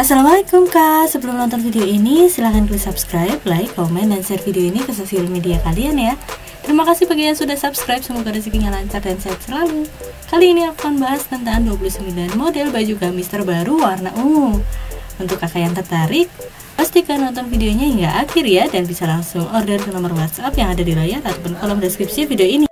Assalamualaikum Kak, sebelum nonton video ini silahkan klik subscribe, like, komen, dan share video ini ke sosial media kalian ya. Terima kasih bagi yang sudah subscribe, semoga rezekinya lancar dan sehat selalu. Kali ini aku akan bahas tentang 29 model baju gamis terbaru warna ungu. Untuk kakak yang tertarik, pastikan nonton videonya hingga akhir ya, dan bisa langsung order ke nomor WhatsApp yang ada di layar ataupun kolom deskripsi video ini.